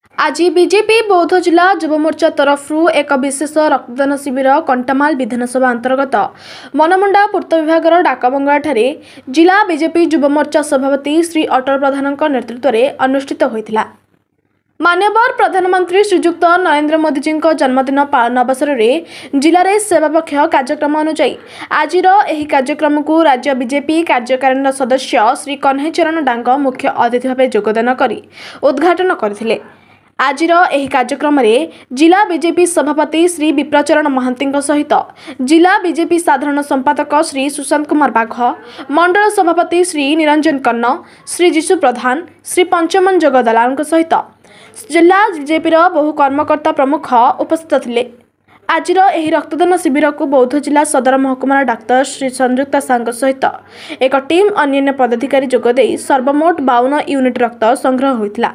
आज बीजेपी बौद्ध जिला युव मोर्चा तरफ एक विशेष रक्तदान शिविर कंटामाल विधानसभा अंतर्गत मनमुंडा पूर्त विभाग डाकबंगला ठारे जिला बीजेपी युव मोर्चा सभापति श्री अटल प्रधान नेतृत्व में अनुष्ठित होता। माननीय प्रधानमंत्री श्रीजुक्त नरेंद्र मोदी जी जन्मदिन पालन अवसर में जिले में सेवापक्ष कार्यक्रम अनुଯାयी आज कार्यक्रम को राज्य बीजेपी कार्यकारिणी सदस्य श्री कन्हई चरण डांग मुख्य अतिथि भाव योगदान कर उद्घाटन करथिले। आज कार्यक्रम में जिला बीजेपी सभापति श्री विप्रचरण महांती सहित जिला बीजेपी साधारण संपादक श्री सुशांत कुमार बाघ, मंडल सभापति श्री निरंजन कन्न, श्री जीशु प्रधान, श्री पंचमन जगदलाल सहित जिला बीजेपी बहु कर्मकर्ता प्रमुख उपस्थित थिले। आज रक्तदान शिविर को बौद्ध जिला सदर महकुमार डाक्तर श्री संयुक्ता सांग सहित एक टीम अन्य पदाधिकारी जोगदे सर्वमोट 52 यूनिट रक्त संग्रह होता।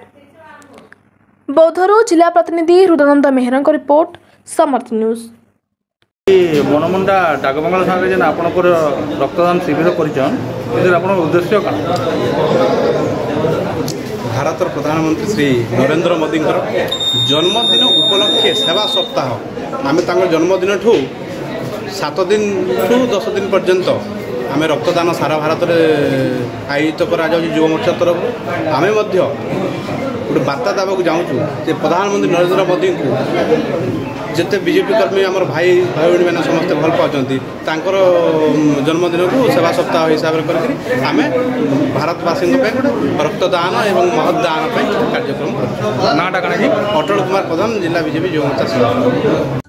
बौद्धरू जिला प्रतिनिधि हृदयनंद मेहरा रिपोर्ट समर्थ न्यूज। मनमुंडा डाकबंगला ठारे जेन आपनकर रक्तदान शिविर करिछन एकर आपन उद्देश्य का? भारत प्रधानमंत्री श्री नरेंद्र मोदी जन्मदिन उपलक्षे सेवा सप्ताह आम जन्मदिन ठू 7 दिन ठू 10 दिन पर्यंत आम रक्तदान सारा भारत में आयोजित करा युव मोर्चा तरफ आम गोटे बार्ता देवाक चाहूँ प्रधानमंत्री नरेंद्र मोदी को जिते बीजेपी कर्मी आम भाई भाई मैंने समस्ते भल पाँच जन्मदिन को सेवा सप्ताह हिसाब से आम भारतवासी गोटे रक्तदान और महदान कार्यक्रम कर। नाटा कण अटल कुमार प्रधान जिला बीजेपी युव मोर्चा।